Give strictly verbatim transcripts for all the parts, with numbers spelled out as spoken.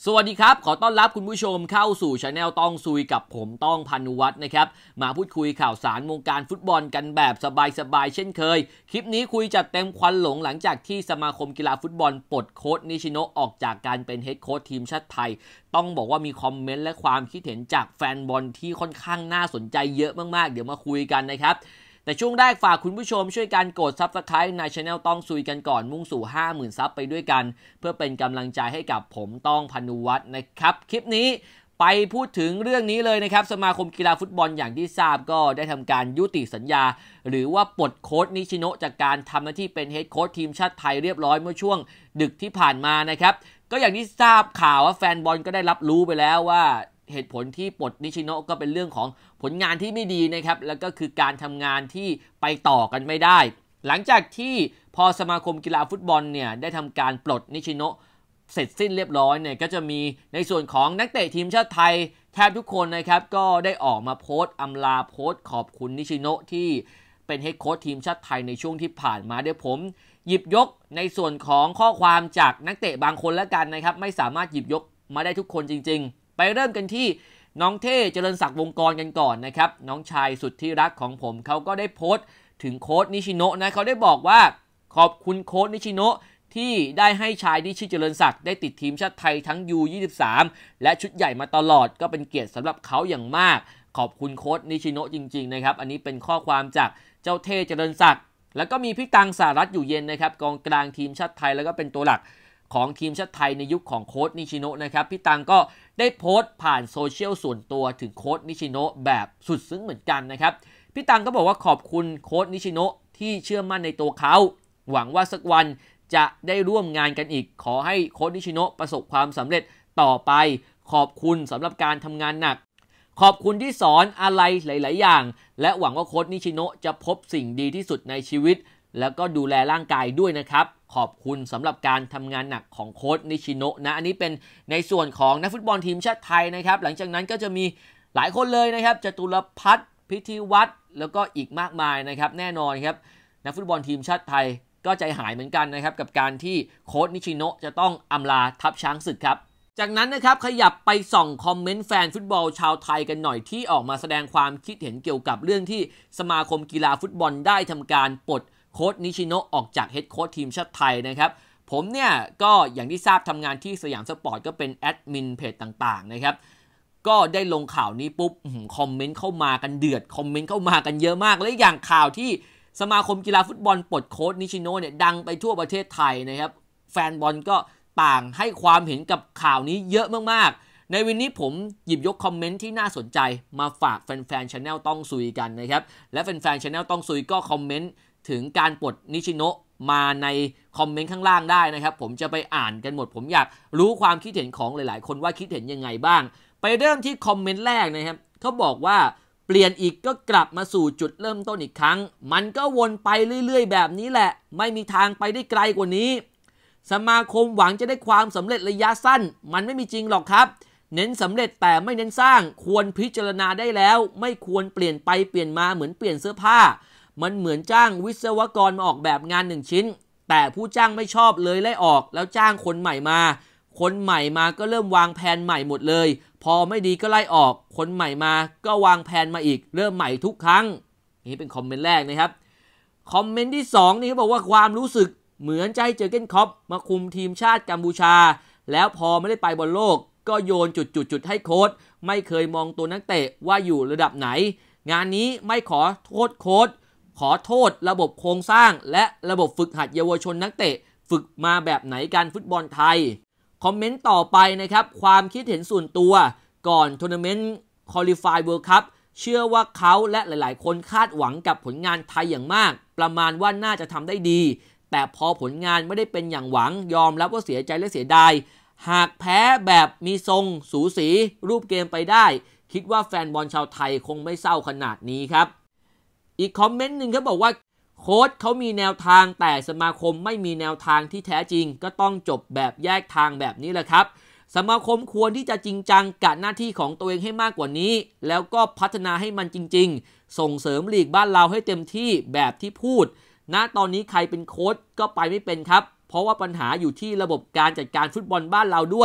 สวัสดีครับขอต้อนรับคุณผู้ชมเข้าสู่ Channel ต้องซุยกับผมต้องพานุวัฒน์นะครับมาพูดคุยข่าวสารวงการฟุตบอลกันแบบสบายๆเช่นเคยคลิปนี้คุยจัดเต็มควันหลงหลังจากที่สมาคมกีฬาฟุตบอลปลดโค้ชนิชิโนะออกจากการเป็นเฮดโค้ชทีมชาติไทยต้องบอกว่ามีคอมเมนต์และความคิดเห็นจากแฟนบอลที่ค่อนข้างน่าสนใจเยอะมากๆเดี๋ยวมาคุยกันนะครับแต่ช่วงแรกฝากคุณผู้ชมช่วยกันกด ซับสไครบ์ ใน Channel ต้องซุยกันก่อนมุ่งสู่ ห้าหมื่น ซับไปด้วยกันเพื่อเป็นกำลังใจให้กับผมต้องพานุวัฒน์นะครับคลิปนี้ไปพูดถึงเรื่องนี้เลยนะครับสมาคมกีฬาฟุตบอลอย่างที่ทราบก็ได้ทำการยุติสัญญาหรือว่าปลดโค้ชนิชิโนะจากการทำหน้าที่เป็นเฮดโค้ชทีมชาติไทยเรียบร้อยเมื่อช่วงดึกที่ผ่านมานะครับก็อย่างที่ทราบข่าวว่าแฟนบอลก็ได้รับรู้ไปแล้วว่าเหตุผลที่ปลดนิชิโนะก็เป็นเรื่องของผลงานที่ไม่ดีนะครับแล้วก็คือการทำงานที่ไปต่อกันไม่ได้หลังจากที่พอสมาคมกีฬาฟุตบอลเนี่ยได้ทำการปลดนิชิโนะเสร็จสิ้นเรียบร้อยเนี่ยก็จะมีในส่วนของนักเตะทีมชาติไทยแทบทุกคนนะครับก็ได้ออกมาโพสต์อำลาโพสต์ขอบคุณนิชิโนะที่เป็นเฮดโค้ชทีมชาติไทยในช่วงที่ผ่านมาเดี๋ยวผมหยิบยกในส่วนของข้อความจากนักเตะบางคนแล้วกันนะครับไม่สามารถหยิบยกมาได้ทุกคนจริงๆไปเริ่มกันที่น้องเท่เจริญศักดิ์วงกรกันก่อนนะครับน้องชายสุดที่รักของผมเขาก็ได้โพสต์ถึงโค้ชนิชิโนะนะเขาได้บอกว่าขอบคุณโค้ชนิชิโนะที่ได้ให้ชายที่ชื่อเจริญศักดิ์ได้ติดทีมชาติไทยทั้ง ยู ยี่สิบสาม และชุดใหญ่มาตลอดก็เป็นเกียรติสำหรับเขาอย่างมากขอบคุณโค้ชนิชิโนะจริงๆนะครับอันนี้เป็นข้อความจากเจ้าเท่เจริญศักดิ์แล้วก็มีพี่ตังสารัตน์อยู่เย็นนะครับกองกลางทีมชาติไทยแล้วก็เป็นตัวหลักของทีมชาติไทยในยุคของโค้ชนิชิโนะนะครับพี่ตังก็ได้โพสต์ผ่านโซเชียลส่วนตัวถึงโค้ชนิชิโนะแบบสุดซึ้งเหมือนกันนะครับพี่ตังก็บอกว่าขอบคุณโค้ชนิชิโนะที่เชื่อมั่นในตัวเขาหวังว่าสักวันจะได้ร่วมงานกันอีกขอให้โค้ชนิชิโนะประสบความสำเร็จต่อไปขอบคุณสำหรับการทำงานหนักขอบคุณที่สอนอะไรหลายๆอย่างและหวังว่าโค้ชนิชิโนะจะพบสิ่งดีที่สุดในชีวิตแล้วก็ดูแลร่างกายด้วยนะครับขอบคุณสำหรับการทำงานหนักของโค้ชนิชิโนะนะอันนี้เป็นในส่วนของนักฟุตบอลทีมชาติไทยนะครับหลังจากนั้นก็จะมีหลายคนเลยนะครับจตุรพัฒน์พิธีวัฒน์แล้วก็อีกมากมายนะครับแน่นอนครับนักฟุตบอลทีมชาติไทยก็ใจหายเหมือนกันนะครับกับการที่โค้ชนิชิโนะจะต้องอำลาทัพช้างศึกครับจากนั้นนะครับขยับไปส่องคอมเมนต์แฟนฟุตบอลชาวไทยกันหน่อยที่ออกมาแสดงความคิดเห็นเกี่ยวกับเรื่องที่สมาคมกีฬาฟุตบอลได้ทำการปลดโค้ชนิชิโนะออกจากเฮดโค้ชทีมชาติไทยนะครับผมเนี่ยก็อย่างที่ทราบทำงานที่สยามสปอร์ตก็เป็นแอดมินเพจต่างๆนะครับก็ได้ลงข่าวนี้ปุ๊บคอมเมนต์เข้ามากันเดือดคอมเมนต์เข้ามากันเยอะมากและอย่างข่าวที่สมาคมกีฬาฟุตบอลปลดโค้ชนิชิโนะเนี่ยดังไปทั่วประเทศไทยนะครับแฟนบอลก็ต่างให้ความเห็นกับข่าวนี้เยอะมากๆในวันนี้ผมหยิบยกคอมเมนต์ที่น่าสนใจมาฝากแฟนๆ Channel ต้องซุยกันนะครับและแฟนๆ Channel ต้องซุยก็คอมเมนต์ถึงการปลดนิชิโนะมาในคอมเมนต์ข้างล่างได้นะครับผมจะไปอ่านกันหมดผมอยากรู้ความคิดเห็นของหลายๆคนว่าคิดเห็นยังไงบ้างไปเริ่มที่คอมเมนต์แรกนะครับเขาบอกว่าเปลี่ยนอีกก็กลับมาสู่จุดเริ่มต้นอีกครั้งมันก็วนไปเรื่อยๆแบบนี้แหละไม่มีทางไปได้ไกลกว่านี้สมาคมหวังจะได้ความสำเร็จระยะสั้นมันไม่มีจริงหรอกครับเน้นสำเร็จแต่ไม่เน้นสร้างควรพิจารณาได้แล้วไม่ควรเปลี่ยนไปเปลี่ยนมาเหมือนเปลี่ยนเสื้อผ้ามันเหมือนจ้างวิศวกรมาออกแบบงานหนึ่งชิ้นแต่ผู้จ้างไม่ชอบเลยไล่ออกแล้วจ้างคนใหม่มาคนใหม่มาก็เริ่มวางแผนใหม่หมดเลยพอไม่ดีก็ไล่ออกคนใหม่มาก็วางแผนมาอีกเริ่มใหม่ทุกครั้งนี่เป็นคอมเมนต์แรกนะครับคอมเมนต์ที่สองนี่เขาบอกว่าความรู้สึกเหมือนใจเจอเก้นคอปมาคุมทีมชาติกัมพูชาแล้วพอไม่ได้ไปบอลโลกก็โยนจุดๆๆให้โค้ชไม่เคยมองตัวนักเตะว่าอยู่ระดับไหนงานนี้ไม่ขอโทษโค้ชขอโทษระบบโครงสร้างและระบบฝึกหัดเยาวชนนักเตะฝึกมาแบบไหนการฟุตบอลไทยคอมเมนต์ต่อไปนะครับความคิดเห็นส่วนตัวก่อนทัวร์นาเมนต์คอลิฟายเวิลด์คัพเชื่อว่าเขาและหลายๆคนคาดหวังกับผลงานไทยอย่างมากประมาณว่าน่าจะทำได้ดีแต่พอผลงานไม่ได้เป็นอย่างหวังยอมรับว่าเสียใจและเสียดายหากแพ้แบบมีทรงสูสีรูปเกมไปได้คิดว่าแฟนบอลชาวไทยคงไม่เศร้าขนาดนี้ครับอีกคอมเมนต์หนึ่งเขาบอกว่าโค้ชเขามีแนวทางแต่สมาคมไม่มีแนวทางที่แท้จริงก็ต้องจบแบบแยกทางแบบนี้แหละครับสมาคมควรที่จะจริงจังกับหน้าที่ของตัวเองให้มากกว่านี้แล้วก็พัฒนาให้มันจริงๆส่งเสริมลีกบ้านเราให้เต็มที่แบบที่พูดณตอนนี้ใครเป็นโค้ชก็ไปไม่เป็นครับเพราะว่าปัญหาอยู่ที่ระบบการจัดการฟุตบอลบ้านเราด้วย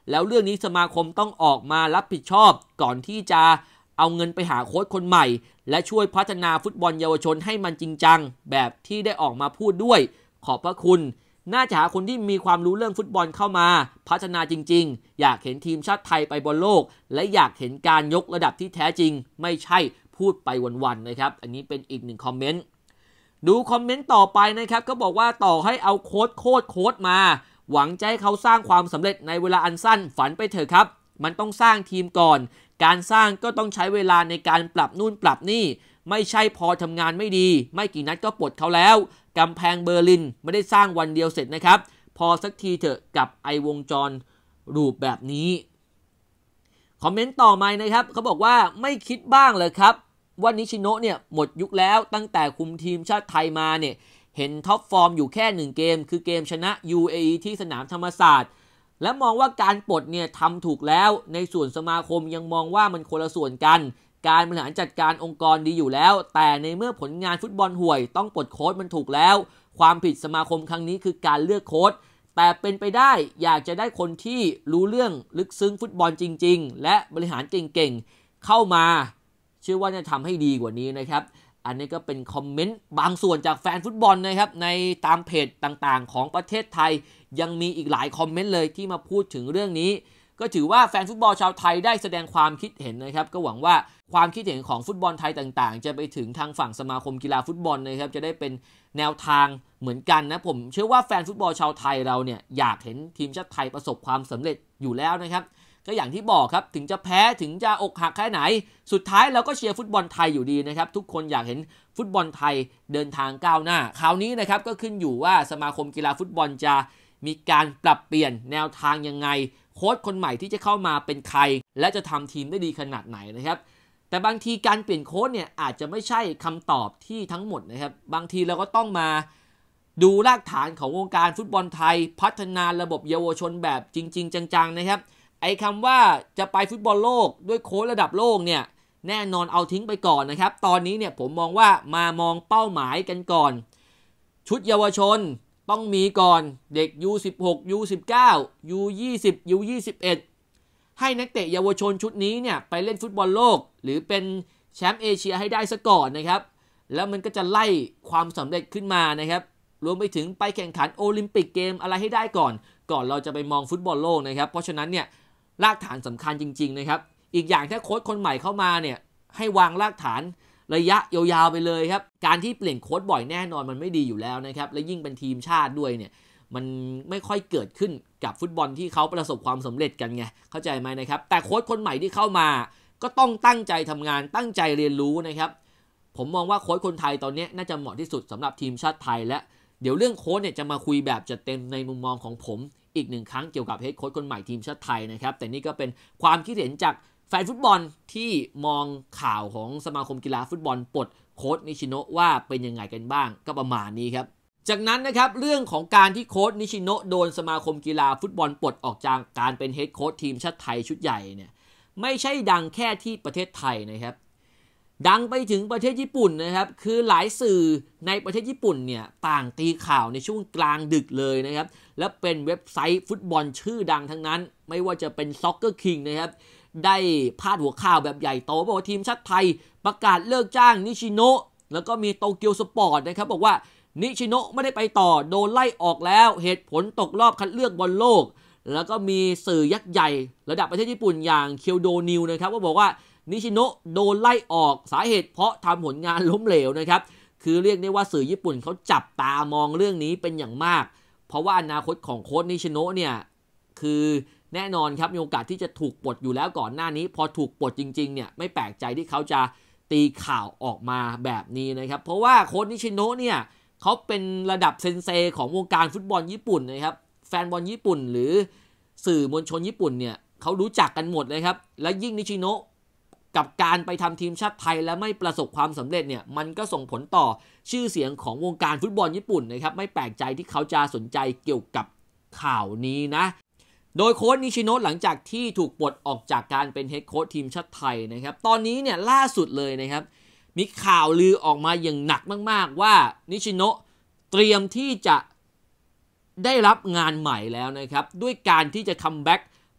แล้วเรื่องนี้สมาคมต้องออกมารับผิดชอบก่อนที่จะเอาเงินไปหาโค้ชคนใหม่และช่วยพัฒนาฟุตบอลเยาวชนให้มันจริงจังแบบที่ได้ออกมาพูดด้วยขอบพระคุณน่าจะหาคนที่มีความรู้เรื่องฟุตบอลเข้ามาพัฒนาจริงๆอยากเห็นทีมชาติไทยไปบอลโลกและอยากเห็นการยกระดับที่แท้จริงไม่ใช่พูดไปวันๆนะครับอันนี้เป็นอีกหนึ่งคอมเมนต์ดูคอมเมนต์ต่อไปนะครับก็บอกว่าต่อให้เอาโค้ชโค้ชโค้ชมาหวังจะให้เขาสร้างความสำเร็จในเวลาอันสั้นฝันไปเถอะครับมันต้องสร้างทีมก่อนการสร้างก็ต้องใช้เวลาในการปรับนู่นปรับนี่ไม่ใช่พอทำงานไม่ดีไม่กี่นัดก็ปลดเขาแล้วกำแพงเบอร์ลินไม่ได้สร้างวันเดียวเสร็จนะครับพอสักทีเถอะกับไอวงจรรูปแบบนี้คอมเมนต์ต่อมานะครับเขาบอกว่าไม่คิดบ้างเลยครับว่านิชิโนะเนี่ยหมดยุคแล้วตั้งแต่คุมทีมชาติไทยมาเนี่ยเห็นท็อปฟอร์มอยู่แค่หนึ่งเกมคือเกมชนะ ยู เอ อี ที่สนามธรรมศาสตร์และมองว่าการปลดเนี่ยทำถูกแล้วในส่วนสมาคมยังมองว่ามันคนละส่วนกันการบริหารจัดการองค์กรดีอยู่แล้วแต่ในเมื่อผลงานฟุตบอลห่วยต้องปลดโค้ชมันถูกแล้วความผิดสมาคมครั้งนี้คือการเลือกโค้ชแต่เป็นไปได้อยากจะได้คนที่รู้เรื่องลึกซึ้งฟุตบอลจริงๆและบริหารเก่งๆเข้ามาเชื่อว่าจะทำให้ดีกว่านี้นะครับอันนี้ก็เป็นคอมเมนต์บางส่วนจากแฟนฟุตบอลนะครับในตามเพจต่างๆของประเทศไทยยังมีอีกหลายคอมเมนต์เลยที่มาพูดถึงเรื่องนี้ก็ถือว่าแฟนฟุตบอลชาวไทยได้แสดงความคิดเห็นนะครับก็หวังว่าความคิดเห็นของฟุตบอลไทยต่างๆจะไปถึงทางฝั่งสมาคมกีฬาฟุตบอลนะครับจะได้เป็นแนวทางเหมือนกันนะผมเชื่อว่าแฟนฟุตบอลชาวไทยเราเนี่ยอยากเห็นทีมชาติไทยประสบความสำเร็จอยู่แล้วนะครับก็อย่างที่บอกครับถึงจะแพ้ถึงจะอกหักแค่ไหนสุดท้ายเราก็เชียร์ฟุตบอลไทยอยู่ดีนะครับทุกคนอยากเห็นฟุตบอลไทยเดินทางก้าวหน้าคราวนี้นะครับก็ขึ้นอยู่ว่าสมาคมกีฬาฟุตบอลจะมีการปรับเปลี่ยนแนวทางยังไงโค้ชคนใหม่ที่จะเข้ามาเป็นใครและจะทำทีมได้ดีขนาดไหนนะครับแต่บางทีการเปลี่ยนโค้ชเนี่ยอาจจะไม่ใช่คำตอบที่ทั้งหมดนะครับบางทีเราก็ต้องมาดูรากฐานของวงการฟุตบอลไทยพัฒนาระบบเยาวชนแบบจริงๆจังๆนะครับไอ้คำว่าจะไปฟุตบอลโลกด้วยโค้ชระดับโลกเนี่ยแน่นอนเอาทิ้งไปก่อนนะครับตอนนี้เนี่ยผมมองว่ามามองเป้าหมายกันก่อนชุดเยาวชนต้องมีก่อนเด็ก ยู สิบหก ยู สิบเก้า ยู ยี่สิบ ยู ยี่สิบเอ็ด ให้นักเตะเยาวชนชุดนี้เนี่ยไปเล่นฟุตบอลโลกหรือเป็นแชมป์เอเชียให้ได้ซะก่อนนะครับแล้วมันก็จะไล่ความสำเร็จขึ้นมานะครับรวมไปถึงไปแข่งขันโอลิมปิกเกมอะไรให้ได้ก่อนก่อนเราจะไปมองฟุตบอลโลกนะครับเพราะฉะนั้นเนี่ยรากฐานสำคัญจริงๆนะครับอีกอย่างถ้าโค้ชคนใหม่เข้ามาเนี่ยให้วางรากฐานระยะยาวๆไปเลยครับการที่เปลี่ยนโค้ชบ่อยแน่นอนมันไม่ดีอยู่แล้วนะครับและยิ่งเป็นทีมชาติด้วยเนี่ยมันไม่ค่อยเกิดขึ้นกับฟุตบอลที่เขาประสบความสำเร็จกันไงเข้าใจไหมนะครับแต่โค้ชคนใหม่ที่เข้ามาก็ต้องตั้งใจทำงานตั้งใจเรียนรู้นะครับผมมองว่าโค้ชคนไทยตอนนี้น่าจะเหมาะที่สุดสำหรับทีมชาติไทยและเดี๋ยวเรื่องโค้ชเนี่ยจะมาคุยแบบจัดเต็มในมุมมองของผมอีกหนึ่งครั้งเกี่ยวกับเฮดโค้ชคนใหม่ทีมชาติไทยนะครับแต่นี่ก็เป็นความคิดเห็นจากแฟนฟุตบอลที่มองข่าวของสมาคมกีฬาฟุตบอลปลดโค้ชนิชิโนะว่าเป็นยังไงกันบ้างก็ประมาณนี้ครับจากนั้นนะครับเรื่องของการที่โค้ชนิชิโนะโดนสมาคมกีฬาฟุตบอลปลดออกจากการเป็นเฮดโค้ชทีมชาติไทยชุดใหญ่เนี่ยไม่ใช่ดังแค่ที่ประเทศไทยนะครับดังไปถึงประเทศญี่ปุ่นนะครับคือหลายสื่อในประเทศญี่ปุ่นเนี่ยต่างตีข่าวในช่วงกลางดึกเลยนะครับและเป็นเว็บไซต์ฟุตบอลชื่อดังทั้งนั้นไม่ว่าจะเป็น Soccer King นะครับได้พาดหัวข่าวแบบใหญ่โตบอกว่าทีมชาติไทยประกาศเลิกจ้างนิชิโนะแล้วก็มีโตเกียวสปอร์ตนะครับบอกว่านิชิโนะไม่ได้ไปต่อโดนไล่ออกแล้วเหตุผลตกรอบคัดเลือกบอลโลกแล้วก็มีสื่อยักษ์ใหญ่ระดับประเทศญี่ปุ่นอย่างเคียวโดนิวนะครับก็บอกว่านิชิโนะโดนไล่ออกสาเหตุเพราะทำผลงานล้มเหลวนะครับคือเรียกได้ว่าสื่อญี่ปุ่นเขาจับตามองเรื่องนี้เป็นอย่างมากเพราะว่าอนาคตของโค้ชนิชิโนะเนี่ยคือแน่นอนครับมีโอกาสที่จะถูกปลดอยู่แล้วก่อนหน้านี้พอถูกปลดจริงๆเนี่ยไม่แปลกใจที่เขาจะตีข่าวออกมาแบบนี้นะครับเพราะว่าโค้ชนิชิโนะเนี่ยเขาเป็นระดับเซนเซของวงการฟุตบอลญี่ปุ่นนะครับแฟนบอลญี่ปุ่นหรือสื่อมวลชนญี่ปุ่นเนี่ยเขารู้จักกันหมดเลยครับและยิ่งนิชิโนะกับการไปทำทีมชาติไทยและไม่ประสบความสำเร็จเนี่ยมันก็ส่งผลต่อชื่อเสียงของวงการฟุตบอลญี่ปุ่นนะครับไม่แปลกใจที่เขาจะสนใจเกี่ยวกับข่าวนี้นะโดยโค้ชนิชิโนะหลังจากที่ถูกปลดออกจากการเป็นเฮดโค้ชทีมชาติไทยนะครับตอนนี้เนี่ยล่าสุดเลยนะครับมีข่าวลือออกมาอย่างหนักมากๆว่านิชิโนะเตรียมที่จะได้รับงานใหม่แล้วนะครับด้วยการที่จะคัมแบ็ก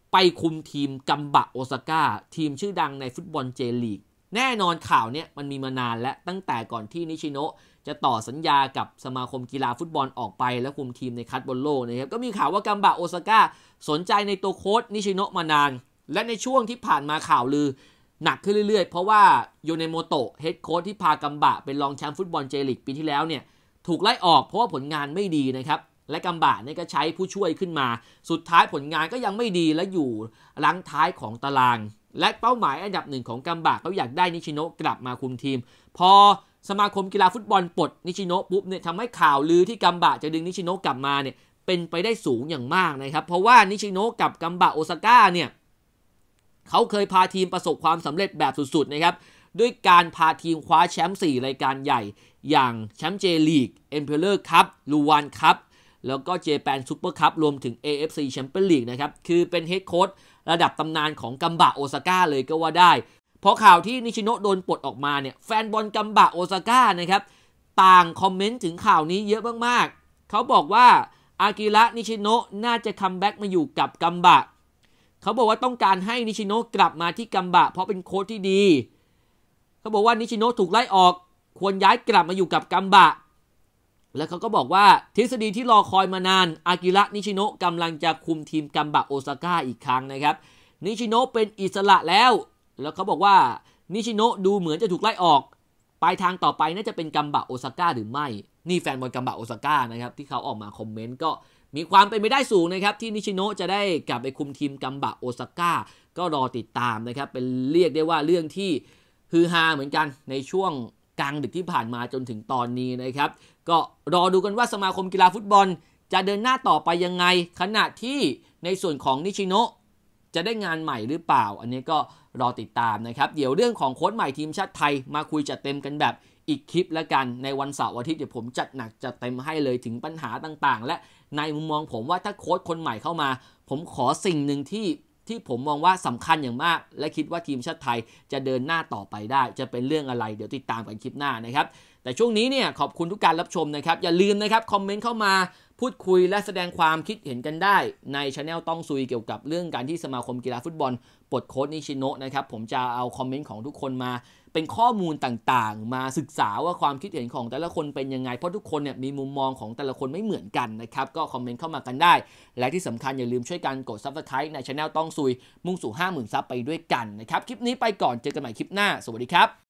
ไปคุมทีมกัมบะโอซาก้าทีมชื่อดังในฟุตบอลเจลีกแน่นอนข่าวเนี้ยมันมีมานานและตั้งแต่ก่อนที่นิชิโนะจะต่อสัญญากับสมาคมกีฬาฟุตบอลออกไปแล้วคุมทีมในคัดบอลโลกนะครับก็มีข่าวว่ากัมบะโอซาก้าสนใจในตัวโค้ชนิชิโนะมานานและในช่วงที่ผ่านมาข่าวลือหนักขึ้นเรื่อยๆเพราะว่าโยเนโมโตะเฮดโค้ชที่พากัมบะเป็นรองแชมป์ฟุตบอลเจลีกปีที่แล้วเนี่ยถูกไล่ออกเพราะว่าผลงานไม่ดีนะครับและกัมบะเนี่ยก็ใช้ผู้ช่วยขึ้นมาสุดท้ายผลงานก็ยังไม่ดีและอยู่ลังท้ายของตารางและเป้าหมายอันดับหนึ่งของกัมบะเขาอยากได้นิชิโนะกลับมาคุมทีมพอสมาคมกีฬาฟุตบอลปลดนิชิโนะปุ๊บเนี่ยทำให้ข่าวลือที่กัมบะจะดึงนิชิโนะกลับมาเนี่ยเป็นไปได้สูงอย่างมากนะครับเพราะว่านิชิโนะกับกัมบะโอซาก้าเนี่ยเขาเคยพาทีมประสบความสำเร็จแบบสุดๆนะครับด้วยการพาทีมคว้าแชมป์สี่รายการใหญ่อย่างแชมป์เจลีกเอ็มเพลเลอร์คัพลูวานคัพแล้วก็เจแปนซุปเปอร์คัพรวมถึง เอ เอฟ ซี แชมเปี้ยนลีกนะครับคือเป็นเฮดโค้ชระดับตำนานของกัมบะโอซาก้าเลยก็ว่าได้เพราะข่าวที่นิชิโนะโดนปลดออกมาเนี่ยแฟนบอลกัมบะโอซาก้านะครับต่างคอมเมนต์ถึงข่าวนี้เยอะมากๆเขาบอกว่าอากิระนิชิโนะน่าจะคัมแบ็กมาอยู่กับกัมบะเขาบอกว่าต้องการให้นิชิโนะกลับมาที่กัมบะเพราะเป็นโค้ชที่ดีเขาบอกว่านิชิโนะถูกไล่ออกควรย้ายกลับมาอยู่กับกัมบะแล้วเขาก็บอกว่าทฤษฎีที่รอคอยมานานอากิระนิชิโนะกำลังจะคุมทีมกัมบะโอซาก้าอีกครั้งนะครับนิชิโนะเป็นอิสระแล้วแล้วเขาบอกว่านิชิโนะดูเหมือนจะถูกไล่ออกปลายทางต่อไปน่าจะเป็นกัมบะโอซาก้าหรือไม่นี่แฟนบอลกัมบะโอซาก้านะครับที่เขาออกมาคอมเมนต์ก็มีความเป็นไปได้สูงนะครับที่นิชิโนะจะได้กลับไปคุมทีมกัมบะโอซาก้าก็รอติดตามนะครับเป็นเรียกได้ว่าเรื่องที่ฮือฮาเหมือนกันในช่วงกลางดึกที่ผ่านมาจนถึงตอนนี้นะครับก็รอดูกันว่าสมาคมกีฬาฟุตบอลจะเดินหน้าต่อไปยังไงขณะที่ในส่วนของนิชิโนะจะได้งานใหม่หรือเปล่าอันนี้ก็รอติดตามนะครับเดี๋ยวเรื่องของโค้ชใหม่ทีมชาติไทยมาคุยจัดเต็มกันแบบอีกคลิปแล้วกันในวันเสาร์อาทิตย์เดี๋ยวผมจัดหนักจัดเต็มให้เลยถึงปัญหาต่างๆและในมุมมองผมว่าถ้าโค้ชคนใหม่เข้ามาผมขอสิ่งหนึ่งที่ที่ผมมองว่าสำคัญอย่างมากและคิดว่าทีมชาติไทยจะเดินหน้าต่อไปได้จะเป็นเรื่องอะไรเดี๋ยวติดตามกันคลิปหน้านะครับแต่ช่วงนี้เนี่ยขอบคุณทุกการรับชมนะครับอย่าลืมนะครับคอมเมนต์เข้ามาพูดคุยและแสดงความคิดเห็นกันได้ใน Channel ต้องซุยเกี่ยวกับเรื่องการที่สมาคมกีฬาฟุตบอลปลดโค้ชนิชิโนะนะครับผมจะเอาคอมเมนต์ของทุกคนมาเป็นข้อมูลต่างๆมาศึกษาว่าความคิดเห็นของแต่ละคนเป็นยังไงเพราะทุกคนเนี่ยมีมุมมองของแต่ละคนไม่เหมือนกันนะครับก็คอมเมนต์เข้ามากันได้และที่สำคัญอย่าลืมช่วยกันกด Subscribe ใน Channel ต้องซุยมุ่งสู่ ห้าหมื่น ซับไปด้วยกันนะครับคลิปนี้ไปก่อนเจอกันใหม่คลิปหน้าสวัสดีครับ